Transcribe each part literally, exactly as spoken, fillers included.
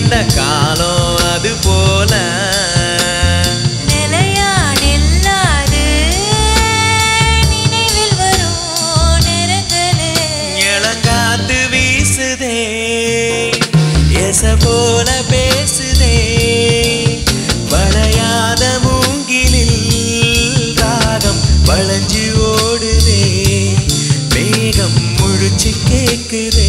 அந்த காலம் அது போல நிலையா நில்லாது நினைவில் வரும் நேரங்களே இளங்காத்து வீசுதே எச போல பேசுதே வளையாத மூங்கிலில் ராகம் வளைஞ்சு ஓடுதே மேகம் முழிச்சு கேக்குதே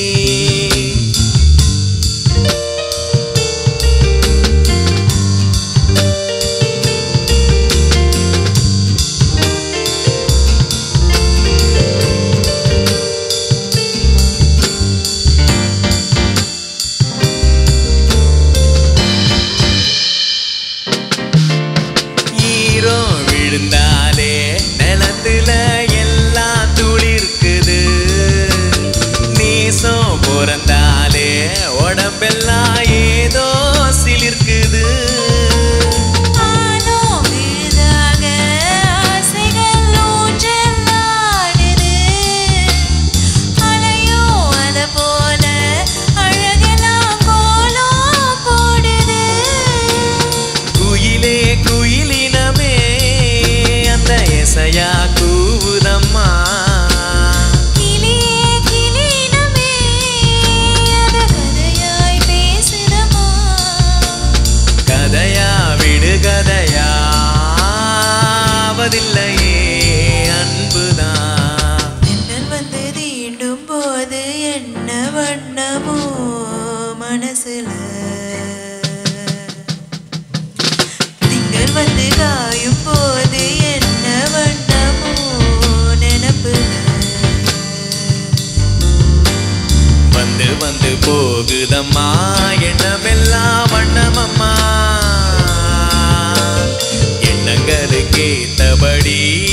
விழுந்தாலே நிலத்துல எல்லாம் துளிர்க்குது நீசம் பிறந்தாலே உடம்பெல்லாம் ஏதோ சிலிர்க்குது ஆனோ விழுதாக ஆசைகள் ஊஞ்சலாடுது அலையோ அலை போல அழகெல்லாம் கோலம் போடுது குயிலே குயிலினமே அந்த இசையா கூவுதம்மா கிளியே கிளியினமே அது கதையாய் பேசுதம்மா கதையா விடு கதையா ஆவதில்லையே அன்புதான் தென்றல் வந்து தீண்டும் போது என்ன வண்ணமோ மனசுல திங்கள் வந்து காயும் போது என்ன வண்ணமோ நினப்புல வந்து வந்து போகுதம்மா எண்ணமெல்லாம் வண்ணமம்மா எண்ணங்களுக்கு ஏத்தபடி